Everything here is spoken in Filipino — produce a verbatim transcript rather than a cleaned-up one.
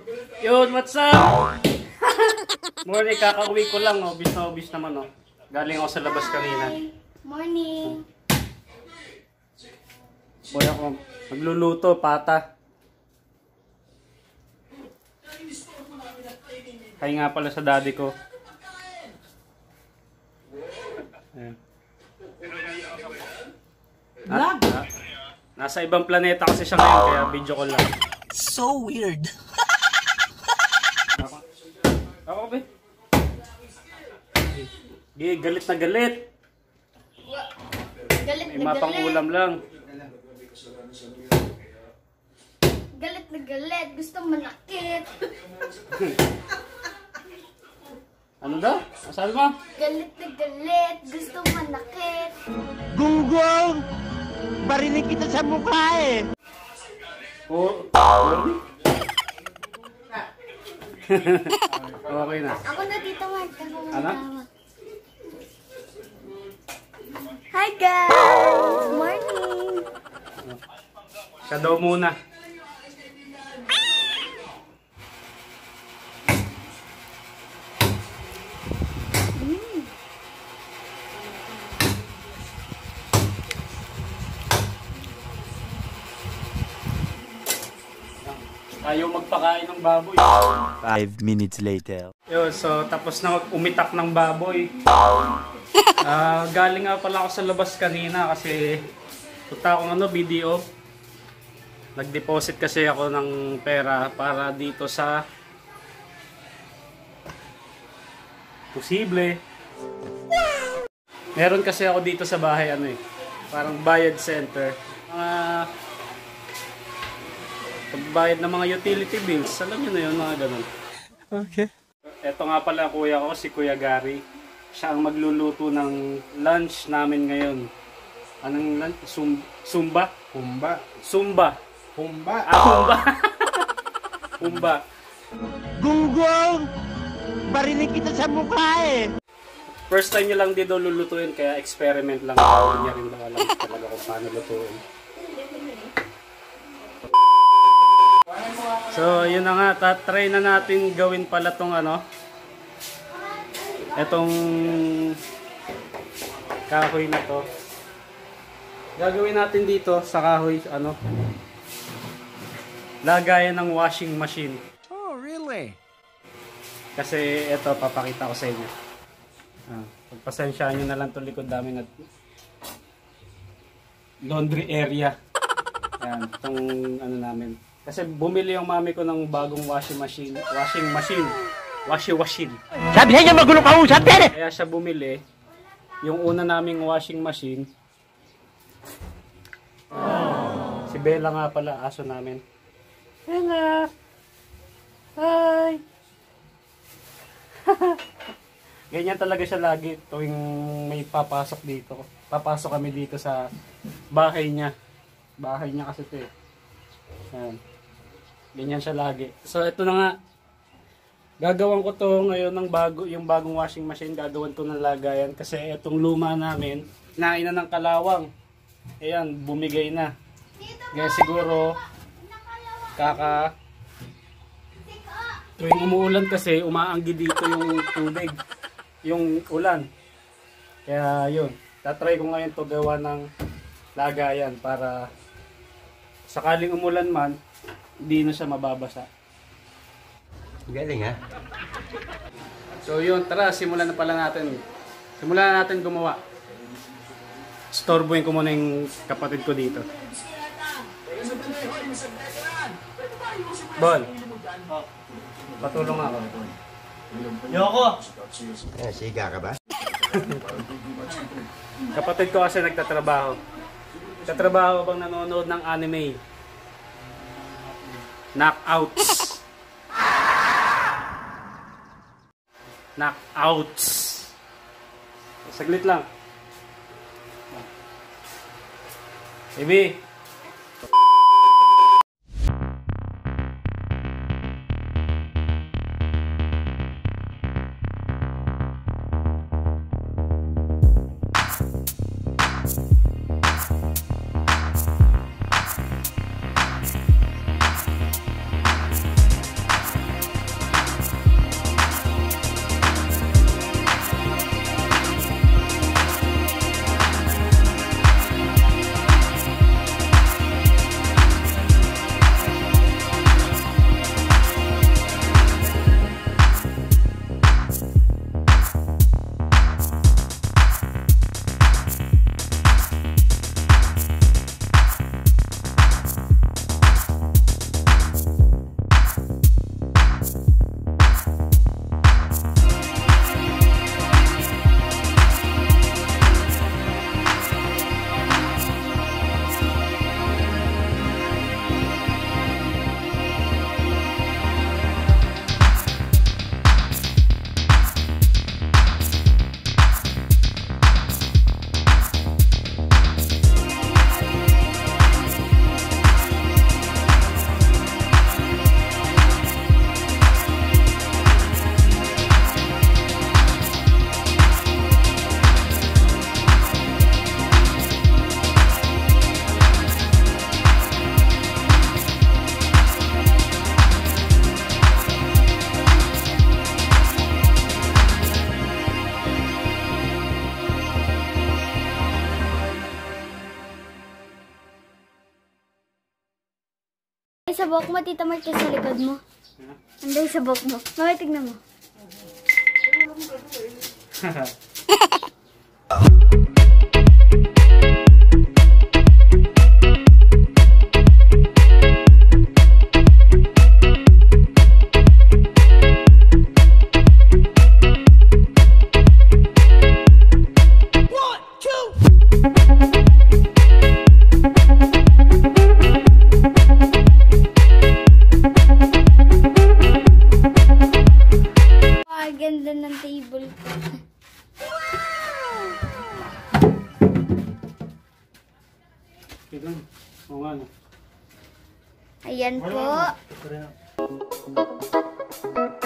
Yun, what's up? Morning, kakauwi ko lang, oh. Obis na obis naman, oh. Galing ako sa labas kanina. Morning. Boy ako, magluluto, pata. Hay nga pala sa daddy ko. Ayan. Na, na, nasa ibang planeta kasi siya ngayon, kaya video call lang. So weird. Ako, ako ba? Gi, galit na galit. Galit May na mapang galit. ulam lang. Galit na galit. Gusto manakit. Ano daw? Ano sabi mo? Galit na galit. Gusto manakit. Gunggong! Barinig kita sa mukha eh! Oh, okay na. Ako na dito, Mark. Ako na Ano? tama. Hi guys! Morning! Siya daw muna. Ayaw magpakain ng baboy. Five minutes later. Yo, so tapos na umitak ng baboy. Ah, galing nga pala ako sa labas kanina kasi punta akong ano, video. Nag-deposit kasi ako ng pera para dito sa posible. Meron kasi ako dito sa bahay ano eh, parang bayad center. Mga pagbayad ng mga utility bills, alam niyo na yun, mga ganun. Okay. Ito nga pala kuya ko, si Kuya Gary. Siya ang magluluto ng lunch namin ngayon. Anong lunch? Sum Sumba? Humba. Sumba. Humba. Ah, Humba. Humba. Gunggong! Barinig kita sa mukha eh! First time nyo lang dito lulutuin, kaya experiment lang. Hindi niya rin daw alam talaga kung paano lutuin. So, yun na nga, tatry na natin gawin pala tong ano, etong kahoy na to. Gagawin natin dito sa kahoy, ano, lagayan ng washing machine. Oh, really? Kasi ito, papakita ko sa inyo. Ah, pagpasensyaan nyo na lang itong likod namin at laundry area. Yan, itong ano namin. Kasi bumili yung mami ko ng bagong washing machine. Washing machine. Washing machine. Sabi sa inyo magulo ka usap din eh! Kaya siya bumili. Yung una naming washing machine. Si Bella nga pala, aso namin. Bella! Hi! Ganyan talaga siya lagi tuwing may papasok dito. Papasok kami dito sa bahay niya. Bahay niya kasi ito eh. Ayan. Ganyan siya lagi. So ito na nga. Gagawan ko to ngayon ng bago, yung bagong washing machine. Gagawan ko ng lagayan kasi itong luma namin, nain na ng kalawang. Ayan, bumigay na. Kaya siguro kaka tuwing umuulan kasi umaanggi dito yung tubig, yung ulan. Kaya yun, tatry ko ngayon to gawa ng lagayan para sakaling umulan man, hindi na siya mababasa. Galing ha? So yun, tara, simulan na pala natin. Simulan na natin gumawa. Storbohin ko muna yung kapatid ko dito. Bol, patulong ako. Yoko! Eh, siga ka ba? Kapatid ko kasi nagtatrabaho. Nagtatrabaho bang nanonood ng anime? Knockouts. Knockouts. Saglit lang. Baby. Ay, sa buhok mo, Tita Mark, sa likod mo. Anday sa buhok mo. Mami, tignan mo. Ah, ganda ng table ko. Tignan. Oo nga, no? Ayan po.